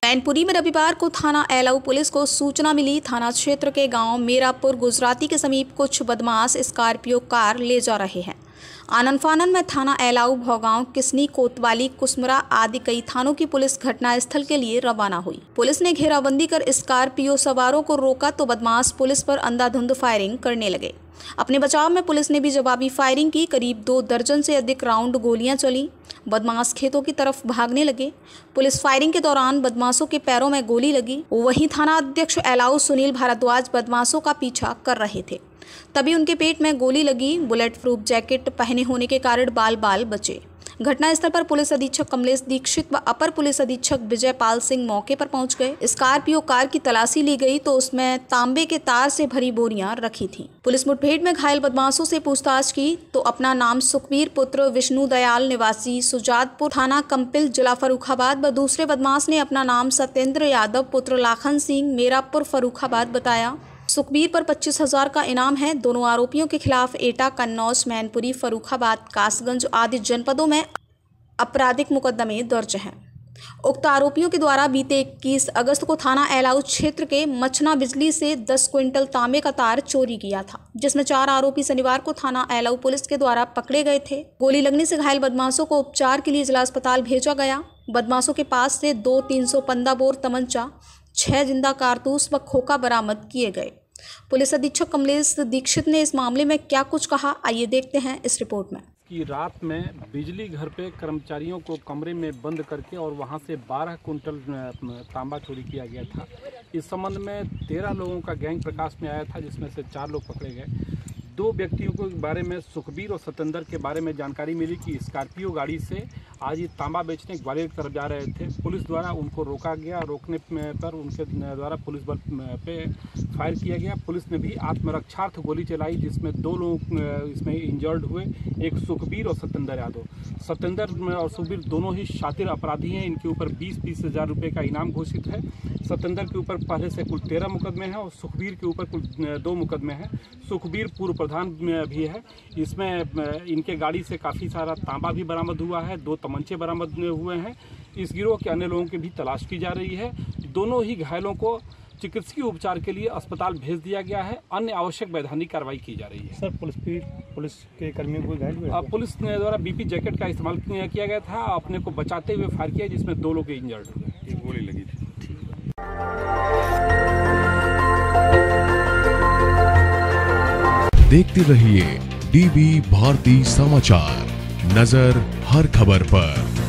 मैनपुरी में रविवार को थाना एलाऊ पुलिस को सूचना मिली। थाना क्षेत्र के गांव मेरापुर गुजराती के समीप कुछ बदमाश स्कॉर्पियो कार ले जा रहे हैं। आनन फानन में थाना एलाऊ, भौगांव, किसनी, कोतवाली, कुसमुरा आदि कई थानों की पुलिस घटनास्थल के लिए रवाना हुई। पुलिस ने घेराबंदी कर स्कॉर्पियो सवारों को रोका तो बदमाश पुलिस पर अंधाधुंध फायरिंग करने लगे। अपने बचाव में पुलिस ने भी जवाबी फायरिंग की। करीब 2 दर्जन से अधिक राउंड गोलियां चली। बदमाश खेतों की तरफ भागने लगे। पुलिस फायरिंग के दौरान बदमाशों के पैरों में गोली लगी। वहीं थाना अध्यक्ष एलाऊ सुनील भारद्वाज बदमाशों का पीछा कर रहे थे, तभी उनके पेट में गोली लगी। बुलेट प्रूफ जैकेट पहने होने के कारण बाल बचे। घटनास्थल पर पुलिस अधीक्षक कमलेश दीक्षित व अपर पुलिस अधीक्षक विजय पाल सिंह मौके पर पहुंच गए। स्कॉर्पियो कार की तलाशी ली गई तो उसमें तांबे के तार से भरी बोरियां रखी थीं। पुलिस मुठभेड़ में घायल बदमाशों से पूछताछ की तो अपना नाम सुखबीर पुत्र विष्णु दयाल निवासी सुजातपुर, थाना कंपिल, जिला फर्रुखाबाद व दूसरे बदमाश ने अपना नाम सत्येंद्र यादव पुत्र लाखन सिंह, मेरापुर, फर्रुखाबाद बताया। सुखबीर पर 25,000 का इनाम है। दोनों आरोपियों के खिलाफ एटा, कन्नौज, मैनपुरी, फर्रुखाबाद, कासगंज आदि जनपदों में आपराधिक मुकदमे दर्ज हैं। उक्त आरोपियों के द्वारा बीते 21 अगस्त को थाना एलाऊ क्षेत्र के मछना बिजली से 10 क्विंटल तांबे का तार चोरी किया था, जिसमें 4 आरोपी शनिवार को थाना एलाऊ पुलिस के द्वारा पकड़े गए थे। गोली लगने से घायल बदमाशों को उपचार के लिए जिला अस्पताल भेजा गया। बदमाशों के पास से 2 315 बोर तमंचा, 6 जिंदा कारतूस व खोखा बरामद किए गए। पुलिस अधीक्षक कमलेश दीक्षित ने इस मामले में क्या कुछ कहा, आइए देखते हैं इस रिपोर्ट में। कि रात में बिजली घर पे कर्मचारियों को कमरे में बंद करके और वहां से 12 कुंटल तांबा चोरी किया गया था। इस संबंध में 13 लोगों का गैंग प्रकाश में आया था, जिसमें से 4 लोग पकड़े गए। 2 व्यक्तियों के बारे में, सुखबीर और सत्येंद्र के बारे में जानकारी मिली कि स्कॉर्पियो गाड़ी से आज ये तांबा बेचने ग्वालियर की तरफ जा रहे थे। पुलिस द्वारा उनको रोका गया। रोकने पर उनके द्वारा पुलिस बल पे फायर किया गया। पुलिस ने भी आत्मरक्षार्थ गोली चलाई, जिसमें 2 लोग इसमें इंजर्ड हुए, एक सुखबीर और सत्येंद्र यादव। सत्येंद्र और सुखबीर दोनों ही शातिर अपराधी हैं। इनके ऊपर 20-20 हज़ार रुपये का इनाम घोषित है। सत्येंद्र के ऊपर पहले से कुल 13 मुकदमे हैं और सुखबीर के ऊपर कुल 2 मुकदमे हैं। सुखबीर पूर्व प्रधान भी है। इसमें इनके गाड़ी से काफ़ी सारा तांबा भी बरामद हुआ है। 2 तमंचे बरामद हुए हैं। इस गिरोह के अन्य लोगों की भी तलाश की जा रही है। दोनों ही घायलों को चिकित्सकीय उपचार के लिए अस्पताल भेज दिया गया है। अन्य आवश्यक वैधानिक कार्रवाई की जा रही है। सर, पुलिस के कर्मियों को घायल हुए? पुलिस द्वारा बीपी जैकेट का इस्तेमाल किया गया था। अपने को बचाते हुए फायर किया, जिसमें 2 लोग इंजर्ड हुए। एक गोली लगी थी। देखते रहिए डीवी भारती समाचार, नजर हर खबर पर।